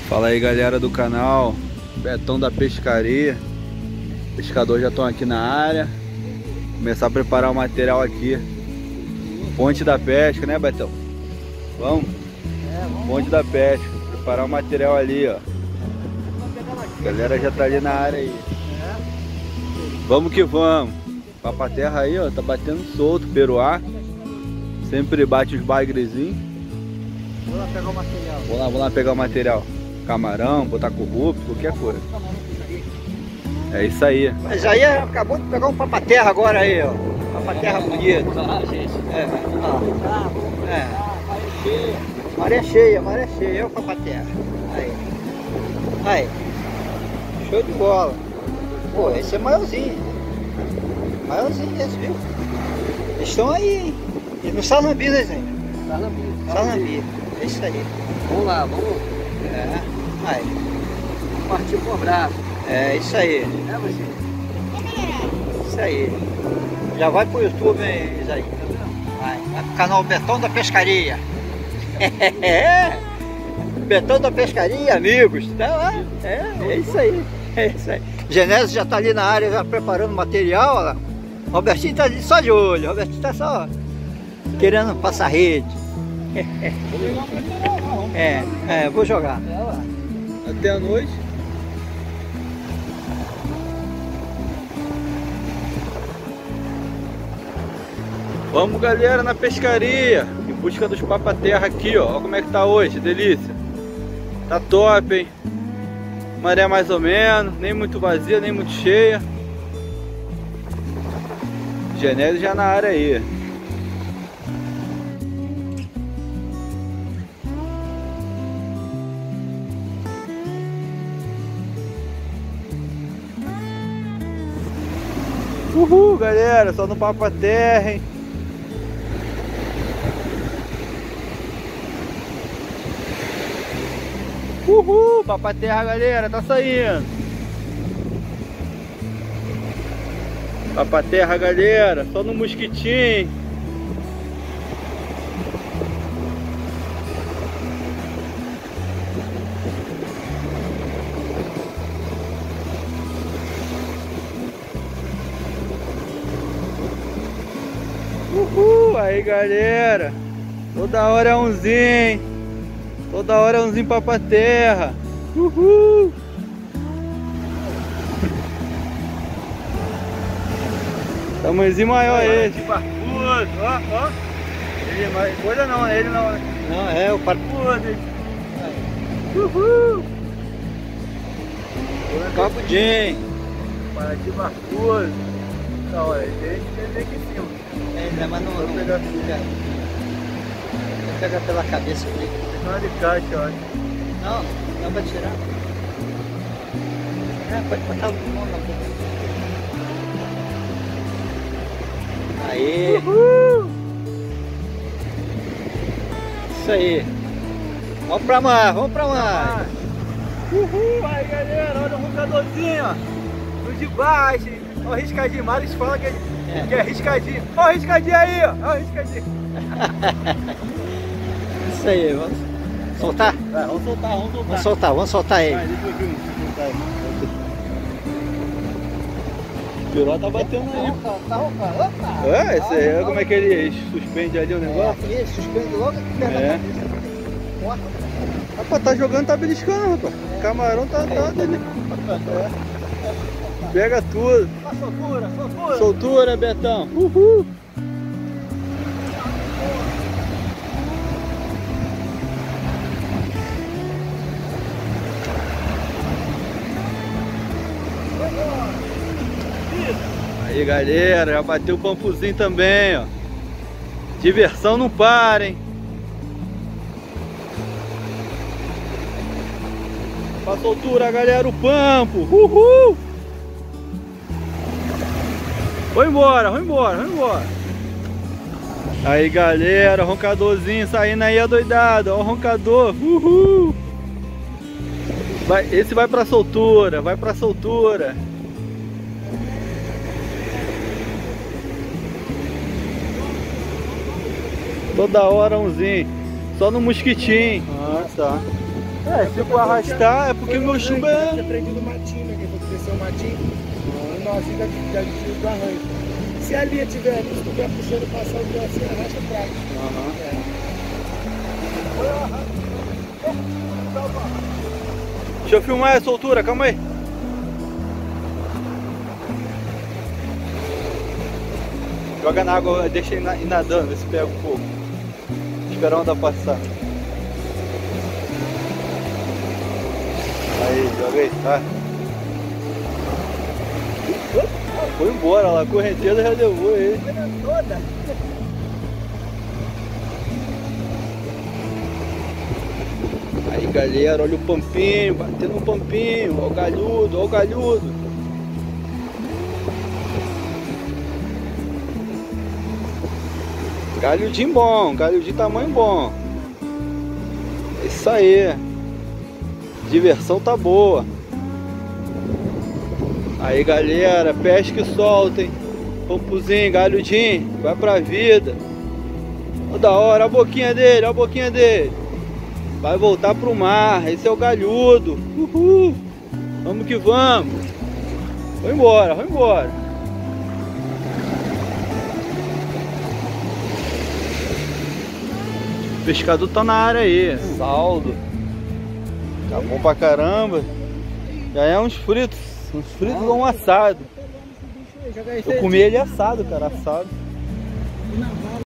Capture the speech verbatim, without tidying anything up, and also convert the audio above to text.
Fala aí, galera do canal, Betão da Pescaria. Pescadores já estão aqui na área. Começar a preparar o material aqui. Ponte da pesca, né, Betão? Vamos? É, vamos. Ponte da pesca. Preparar o material ali, ó. A galera já tá ali na área aí. É. Vamos que vamos. Papa terra aí, ó, tá batendo solto, peruá. Sempre bate os bagrezinhos. Vou lá pegar o material. Vou lá, vou lá pegar o material. Camarão, botar corrupto, qualquer coisa. É isso aí. Mas aí acabou de pegar um papaterra agora aí, ó. Papaterra bonito. Ah, gente. É, ó. É. Maré cheia, maré cheia. É o papaterra. Aí. Aí. Show de bola. Pô, esse é maiorzinho. Maiorzinho esse, viu? Eles estão aí, hein? E no Salambi, né, Zé? Salambi. Salambi. É isso aí. Vamos lá, vamos. É. Aí. Partiu pro abraço. É isso aí. É, você? Isso aí. Já vai pro YouTube, hein, Isaí? Vai. Vai pro canal Betão da Pescaria. Betão da Pescaria, amigos. Tá, é, é isso aí. É isso aí. Genésio já tá ali na área, já preparando material. Ó lá. Robertinho tá ali só de olho. Robertinho tá só querendo passar rede. É, é, vou jogar. Até a noite. Vamos, galera, na pescaria, em busca dos papa-terra aqui, ó. Olha como é que tá hoje, delícia. Tá top, hein? Maré mais ou menos, nem muito vazia, nem muito cheia. Genésio já na área aí. Uhul, galera, só no papa-terra, hein? Uhul, papa-terra, galera, tá saindo. Papa-terra, galera, só no mosquitinho. Uhul, aí, galera. Toda hora é umzinho, hein? Toda hora é umzinho papa-terra. Uhul. Tamanhozinho maior esse. Barbudo, ó, ó. Ele não é coisa não, ele não. Não, é o parpudo. Uhul. Cabudinho. Paraty barbudo. Da hora, ele tem que aqui em cima. É, mas não, Vou não pegar pega. Pega pela cabeça dele. Tem um alicate, eu acho. Não, dá pra tirar. É, pode botar o pulmão na boca. Aí. Uhul. Isso aí. Vamos pra mar, vamos pra mar. Uhul, aí, galera, olha o roncadorzinho, ó. No de baixo. Olha o riscadinho, Maris fala que é, É. que é riscadinho. Olha o riscadinho aí, ó. Olha o riscadinho. Isso aí, vamos soltar? Vai, vamos soltar, vamos soltar. Vamos soltar, vamos soltar ele. Vai, deixa eu ver, deixa eu soltar ele. O piró tá batendo aí. Opa, opa, opa. É, esse aí, olha como é que ele suspende ali o negócio. Aqui, suspende logo aqui perto da É. cabeça. Corta. Rapaz, tá jogando, tá beliscando, rapaz. Camarão tá, tá dele. É. Pega tudo. Soltura, soltura. Soltura, Betão. Uhul. Aí, galera, já bateu o pampuzinho também, ó. Diversão não para, hein? Pra soltura, galera, o pampo. Uhul! Vou embora, vou embora, vou embora. Aí, galera, roncadorzinho saindo aí adoidado. Ó o roncador. Uhul! Vai, esse vai pra soltura, vai pra soltura. Toda hora umzinho. Só no mosquitinho. Ah, tá. É, se for arrastar é porque meu chumbo é... Você prende no matinho, né? Que for crescer o matinho, no nozinho da do arranjo. Se a linha tiver ali, se tu estiver puxando, passar o teu assim, arrasta atrás. Uhum. É. Deixa eu filmar essa altura, calma aí. Joga na água, deixa ir nadando, vê se pega um pouco. Esperar a onda passar. Aí, joga aí, tá? Foi embora lá, a correnteza já levou ele. Toda. Aí galera, olha o pampinho, batendo o pampinho, olha o galhudo, olha o galhudo. Galhudinho bom, galho de tamanho bom. É isso aí. Diversão tá boa. Aí galera, pesca e solta, hein? Pampuzinho, galhudinho, vai pra vida. Ó, da hora, a boquinha dele, a boquinha dele. Vai voltar pro mar, esse é o galhudo. Uhul. Vamos que vamos. Vai embora, vai embora. O pescador tá na área aí, saldo. Tá bom pra caramba. Já é uns fritos, uns fritos ou um assado. Eu comi ele assado, cara, assado.